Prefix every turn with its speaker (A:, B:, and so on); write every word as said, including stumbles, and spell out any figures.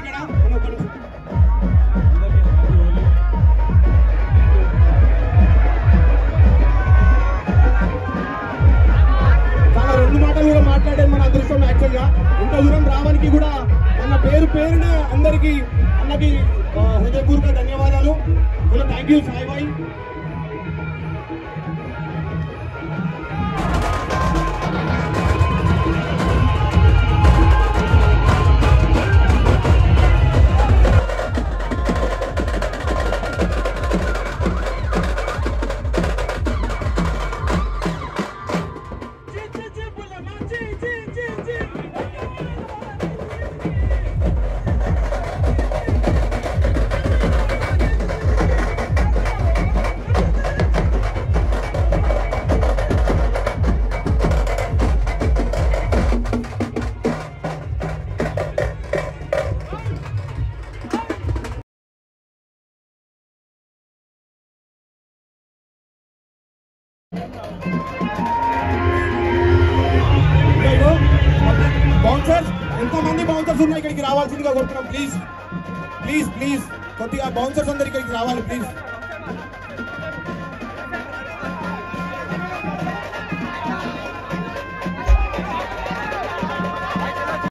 A: ఇక్కడ చాలా రెండు మాటలు కూడా మాట్లాడేది మన అదృష్టం. యాక్చువల్గా ఇంత దూరం రావడానికి కూడా మన పేరు పేరున అందరికీ అన్నకి హృదయపూర్వక ధన్యవాదాలు. థ్యాంక్ యూ సాయి భాయ్. బౌన్సర్స్ ఎంతమంది బౌన్సర్స్ ఉన్నాయి ఇక్కడికి రావాల్సిందిగా కోరుతున్నాం. ప్లీజ్ ప్లీజ్ ప్లీజ్ కొద్దిగా బౌన్సర్స్ అందరు ఇక్కడికి రావాలి ప్లీజ్.